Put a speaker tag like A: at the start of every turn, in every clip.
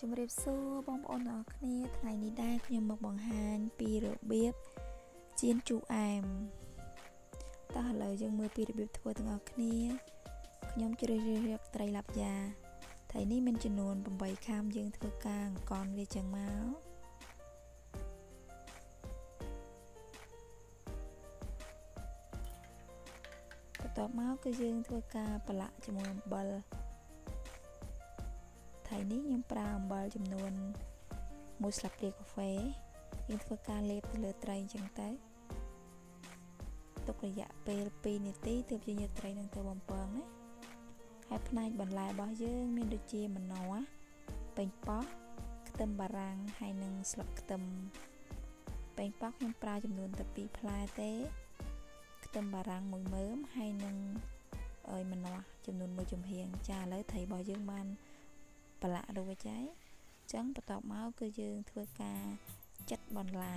A: ជំរាបសួរបងប្អូនទាំងអស់គ្នាថ្ងៃនេះដែរខ្ញុំមកបង្ហាញពីរបៀបចៀនជូរអែមតោះឥឡូវយើងមើលពីរបៀបធ្វើទាំងអស់គ្នាខ្ញុំជ្រើសរើសយកត្រីឡាប់យ៉ាថ្ងៃនេះមានចំនួន8ខាំយើងធ្វើការអង្កនវាចឹងមកបន្ទាប់មកគឺយើងធ្វើការប្រឡាក់ជាមួយអំបិលថ្ងៃនេះខ្ញុំប្រើអំបិលចំនួន1ស្លាបព្រាកាហ្វេយើងធ្វើការលេបទៅលើត្រីអញ្ចឹងទៅទុករយៈពេល2នាទីទើបយើងយកត្រីនឹងទៅបំពងណាហើយផ្នែកបន្លែរបស់យើងមានដូចជាម្នាស់ប៉េងប៉ោះខ្ទឹមបារាំងហើយនិងស្លឹកខ្ទឹមប៉េងប៉ោះខ្ញុំប្រើចំនួនតែ2ផ្លែទេខ្ទឹមបារាំង1មើមហើយនិងម្នាស់ចំនួន1ចំហៀងចាឥឡូវត្រីរបស់យើងបានប្រឡាក់រួចហើយអញ្ចឹងបន្ទាប់មកគឺយើងធ្វើការចិតបន្លែ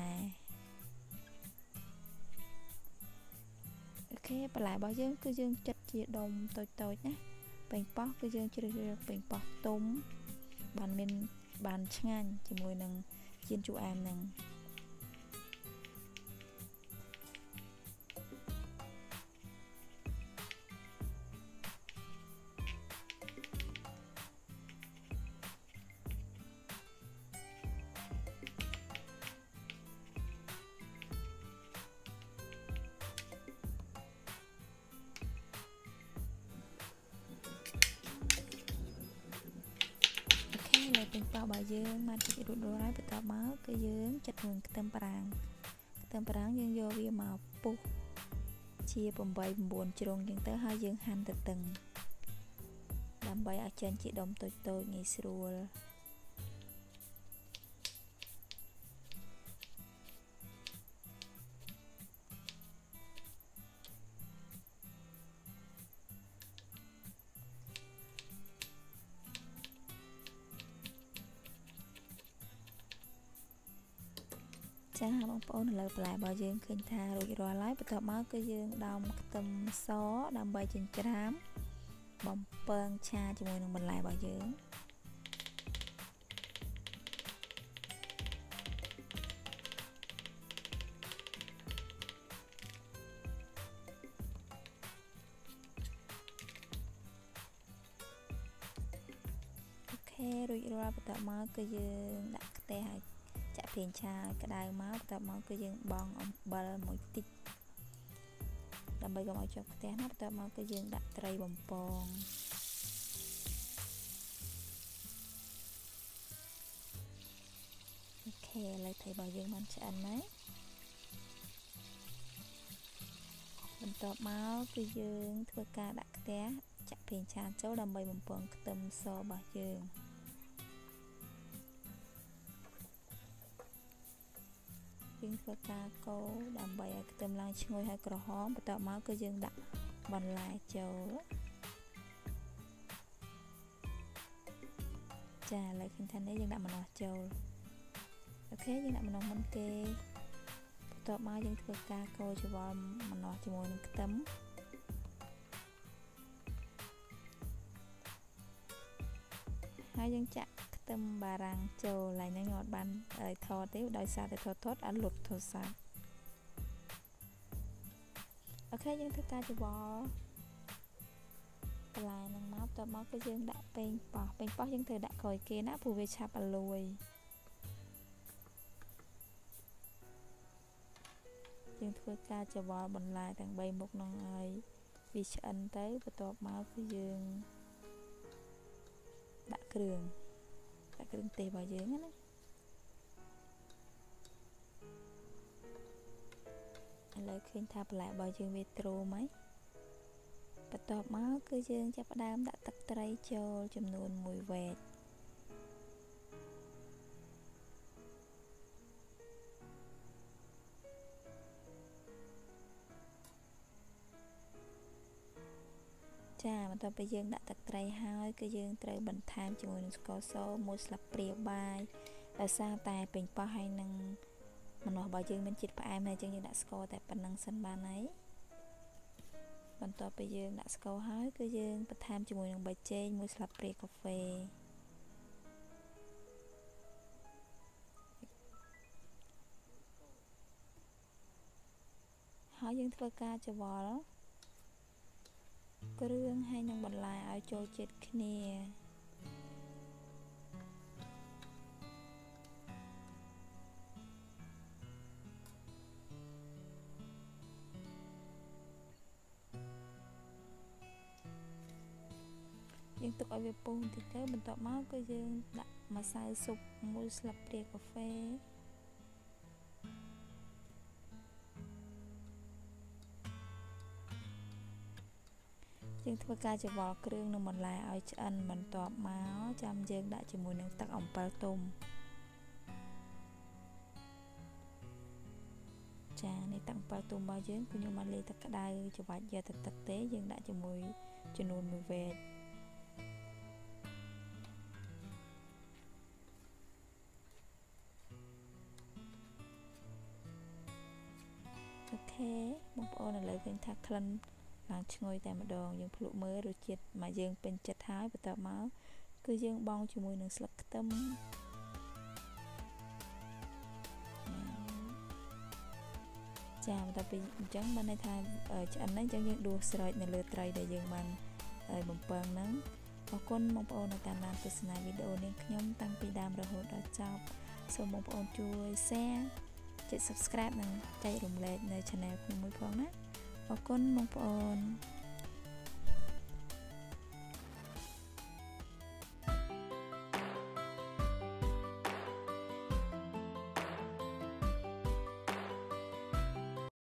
A: អូខេបន្លែរបស់យើងគឺយើងចិតជាដុំតូចណាប៉េងប៉ោះគឺយើងជ្រើសរើសប៉េងប៉ោះទុំបានឆ្ងាញ់ជាមួយនឹងចៀនជូរអែមនឹងប៉េងប៉ោះរបស់យើងមកតិចរួចរាល់ហើយបន្ទាប់មកគឺយើងចិតមួយខ្ទឹមបារាំងយើងយកវាមកពុះជា8 9ជ្រុងចឹងទៅហើយយើងហាន់ទៅតឹងដើម្បីឲ្យចេញជាដុំតូចងាយស្រួលចាបងប្អូនឥឡូវបន្លែរបស់យើងឃើញថារួចរាល់ហើយបន្ទាប់មកគឺយើងដោមខ្ទឹមសដើម្បីចិញ្ច្រាំបំពងឆាជាមួយនឹងបន្លែរបស់យើងអូខេរួចរាល់បន្ទាប់មកគឺយើងដាក់ខ្ទះឲ្យចាក់ប្រេងឆាក្តៅមកបន្ទាប់មកគឺយើងបង់អំបិលមួយតិចដើម្បីកុំឲ្យជាប់ខ្ទះណាបន្ទាប់មកគឺយើងដាក់ត្រីបំពងអូខេឥឡូវត្រីរបស់យើងបានឆ្អិនហើយបន្ទាប់មកគឺយើងធ្វើការដាក់ខ្ទះចាក់ប្រេងឆាចូលដើម្បីបំពងខ្ទឹមសរបស់យើងធ្វើការកូរដើម្បីឲ្យខ្ទឹមឡើងឈ្ងុយហើយក្រហមបន្ទាប់មកគឺយើងដាក់បន្លែចូលចាឥឡូវឃើញថានេះយើងដាក់ម្នាស់ចូលអូខេយើងដាក់ម្នាស់មុនគេបន្ទាប់មកយើងធ្វើការកូរច្របល់ម្នាស់ជាមួយនឹងខ្ទឹមហើយយើងចាក់ខ្ទឹមបារាំងចូលឡើយហ្នឹងខ្ញុំអត់បានថតទេដោយសារតែថតអត់លុតទូរស័ព្ទអូខេយើងធ្វើការច្របល់បន្លែហ្នឹងមកបន្ទាប់មកគឺយើងដាក់ប៉េងប៉ោះយើងត្រូវដាក់ក្រោយគេណាព្រោះវាឆាប់ឲ្យលួយយើងធ្វើការច្របល់បន្លែទាំង3មុខហ្នឹងឲ្យវាឆ្អិនទៅបន្ទាប់មកគឺយើងដាក់គ្រឿងទេសរបស់យើងណាឥឡូវឃើញថាបន្លែរបស់យើងវាទ្រមហើយបន្ទាប់មកគឺយើងចាប់ផ្ដើមដាក់ទឹកត្រីចូលចំនួន1វែកចាបន្ទាប់ពីយើងដាក់ទឹកត្រីហើយគឺយើងត្រូវបន្ថែមជាមួយនឹងស្ករស1ស្លាបព្រាបាយដោយសារតែប៉េងប៉ោះហើយនឹងម្នាស់របស់យើងមានជាតិផ្អែមហើយអញ្ចឹងយើងដាក់ស្ករតែប៉ុណ្្នឹងសិនបានហើយបន្ទាប់ពីយើងដាក់ស្ករហើយគឺយើងបន្ថែមជាមួយនឹងប៊ីចេង1ស្លាបព្រាកាហ្វេហើយយើងធ្វើការច្រវល់គ្រឿងហើយនឹងបន្លែឲ្យចូលជាតិគ្នាយើងទុកឲ្យវាពុះបន្តិចទៅបន្ទាប់មកគឺយើងដាក់ម្សៅស៊ុប1ស្លាបព្រាកាហ្វេយើងធ្វើការច្រវល់គ្រឿងនិងបន្លែឲ្យឆ្អិនបន្ទាប់មកចាំយើងដាក់ជាមួយនឹងទឹកអំពិលទុំចានេះទឹកអំពិលទុំរបស់យើងគឺខ្ញុំមកលាយទឹកក្តៅច្របាច់យកទៅទឹកទេយើងដាក់ជាមួយចំនួន1វែកអូខេបងប្អូនឥឡូវឃើញថាក្លិនឡើងឈ្ងុយតែម្ដងយើងភ្លក់មើលរសជាតិមកយើងពេញចិត្តហើយបន្ទាប់មកគឺយើងបង់ជាមួយនឹងស្លឹកខ្ទឹមចាបន្ទាប់ពីអញ្ចឹងបានន័យថាឆ្អិនហ្នឹងអញ្ចឹងយើងដួសស្រោចនៅលើត្រីដែលយើងបានបំពងហ្នឹងអរគុណបងប្អូនដែលតាមដានទស្សនាវីដេអូនេះខ្ញុំតាំងពីដើមរហូតដល់ចប់សូមបងប្អូនជួយ share ចុច subscribe និងចែករំលែកនៅ channel ខ្ញុំមួយផងណាអរគុណបងប្អូន